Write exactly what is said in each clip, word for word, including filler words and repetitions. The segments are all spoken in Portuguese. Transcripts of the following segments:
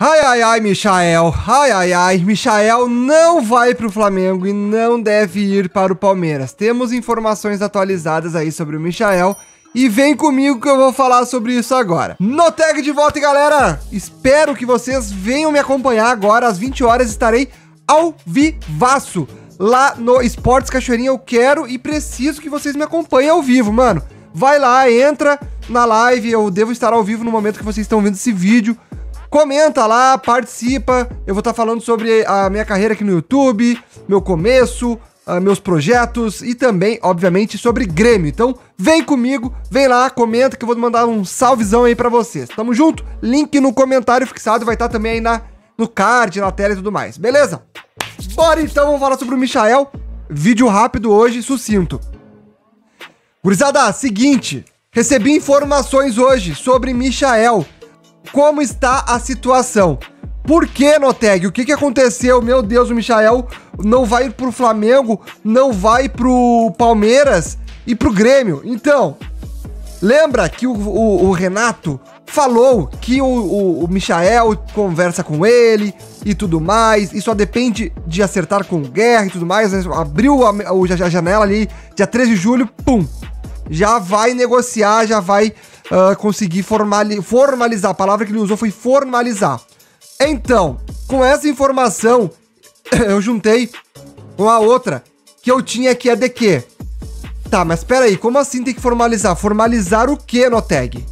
Ai, ai, ai, Michael. Ai, ai, ai. Michael não vai pro Flamengo e não deve ir para o Palmeiras. Temos informações atualizadas aí sobre o Michael. E vem comigo que eu vou falar sobre isso agora. Noteg de volta, galera. Espero que vocês venham me acompanhar agora. Às vinte horas estarei ao vivaço lá no Esportes Cachoeirinha. Eu quero e preciso que vocês me acompanhem ao vivo, mano. Vai lá, entra na live. Eu devo estar ao vivo no momento que vocês estão vendo esse vídeo. Comenta lá, participa. Eu vou estar falando sobre a minha carreira aqui no YouTube, meu começo, uh, meus projetos e também, obviamente, sobre Grêmio. Então, vem comigo, vem lá, comenta que eu vou mandar um salvezão aí pra vocês. Tamo junto? Link no comentário fixado, vai estar também aí na, no card, na tela e tudo mais. Beleza? Bora então, vamos falar sobre o Michael. Vídeo rápido hoje, sucinto. Gurizada, seguinte, recebi informações hoje sobre Michael. Como está a situação? Por que, Noteg? O que que aconteceu? Meu Deus, o Michael não vai pro Flamengo, não vai pro Palmeiras e pro Grêmio. Então, lembra que o, o, o Renato falou que o, o, o Michael conversa com ele e tudo mais, e só depende de acertar com o Guerra e tudo mais. Abriu a, a, a janela ali, dia treze de julho, pum! Já vai negociar, já vai... Uh, conseguir formali formalizar, a palavra que ele usou foi formalizar. Então, com essa informação, eu juntei com a outra que eu tinha que é de quê? Tá, mas pera aí, como assim tem que formalizar? Formalizar o quê, Noteg?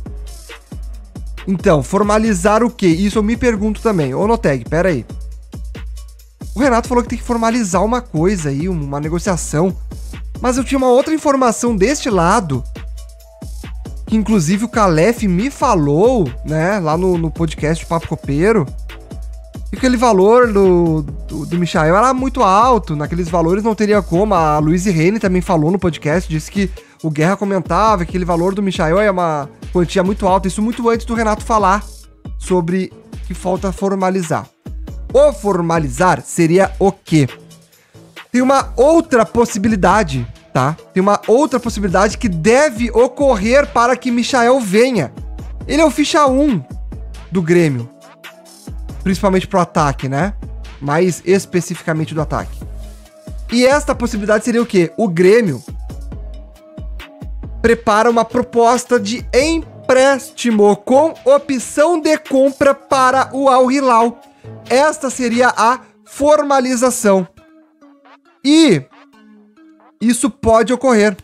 Então, formalizar o quê? Isso eu me pergunto também. Ô, Noteg, pera aí. O Renato falou que tem que formalizar uma coisa aí, uma negociação. Mas eu tinha uma outra informação deste lado... que inclusive o Calef me falou, né, lá no, no podcast Papo Copeiro, que aquele valor do, do, do Michael era muito alto, naqueles valores não teria como. A Luiz Rene também falou no podcast, disse que o Guerra comentava que aquele valor do Michael é uma quantia muito alta, isso muito antes do Renato falar sobre que falta formalizar. O formalizar seria o quê? Tem uma outra possibilidade, tá? Tem uma outra possibilidade que deve ocorrer para que Michael venha. Ele é o ficha um do Grêmio. Principalmente pro ataque, né? Mais especificamente do ataque. E esta possibilidade seria o quê? O Grêmio prepara uma proposta de empréstimo com opção de compra para o Al Hilal. Esta seria a formalização. E... isso pode ocorrer.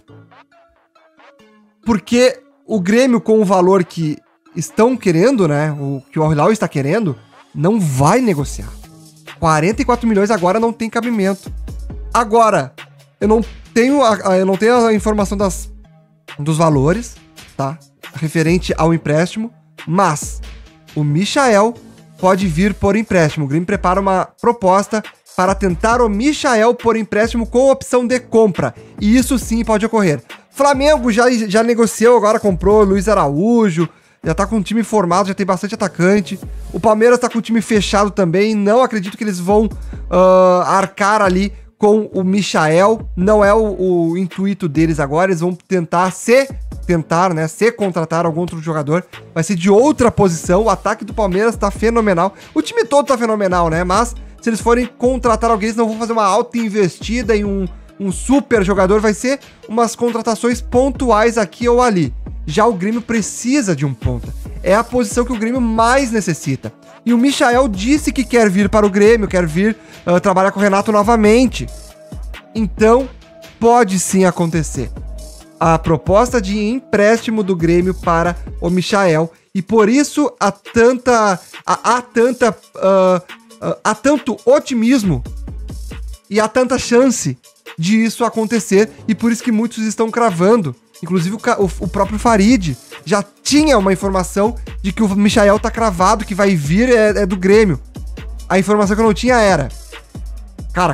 Porque o Grêmio, com o valor que estão querendo, né? O que o Al Hilal está querendo, não vai negociar. quarenta e quatro milhões agora não tem cabimento. Agora, eu não tenho a, eu não tenho a informação das, dos valores, tá? Referente ao empréstimo, mas o Michael pode vir por empréstimo. O Grêmio prepara uma proposta para tentar o Michael por empréstimo com opção de compra. E isso sim pode ocorrer. Flamengo já, já negociou, agora comprou Luiz Araújo, já tá com um time formado, já tem bastante atacante. O Palmeiras tá com o time fechado também, não acredito que eles vão uh, arcar ali com o Michael. Não é o, o intuito deles agora, eles vão tentar se... tentar, né, se contratar algum outro jogador. Vai ser de outra posição, o ataque do Palmeiras tá fenomenal. O time todo tá fenomenal, né, mas... se eles forem contratar alguém, eles não vão fazer uma alta investida em um, um super jogador, vai ser umas contratações pontuais aqui ou ali. Já o Grêmio precisa de um ponta. É a posição que o Grêmio mais necessita. E o Michael disse que quer vir para o Grêmio, quer vir uh, trabalhar com o Renato novamente. Então, pode sim acontecer. A proposta de empréstimo do Grêmio para o Michael. E por isso há tanta... há, há tanta... Uh, Uh, há tanto otimismo e há tanta chance de isso acontecer, e por isso que muitos estão cravando, inclusive o, o, o próprio Farid já tinha uma informação de que o Michael tá cravado, que vai vir é, é do Grêmio. A informação que eu não tinha era, cara,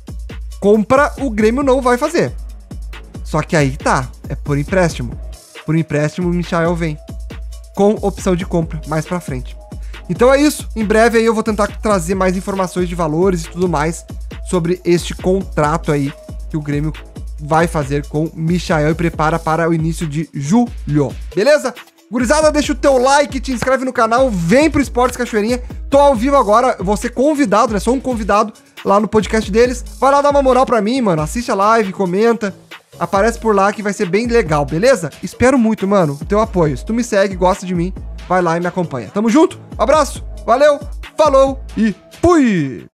compra o Grêmio não vai fazer, só que aí tá, é por empréstimo, por empréstimo o Michael vem, com opção de compra mais pra frente. Então é isso, em breve aí eu vou tentar trazer mais informações de valores e tudo mais sobre este contrato aí que o Grêmio vai fazer com Michael e prepara para o início de julho, beleza? Gurizada, deixa o teu like, te inscreve no canal, vem pro Esportes Cachoeirinha. Tô ao vivo agora, vou ser convidado, né? Sou um convidado lá no podcast deles. Vai lá dar uma moral pra mim, mano. Assiste a live, comenta. Aparece por lá que vai ser bem legal, beleza? Espero muito, mano, o teu apoio. Se tu me segue, gosta de mim, vai lá e me acompanha. Tamo junto, abraço, valeu, falou e fui!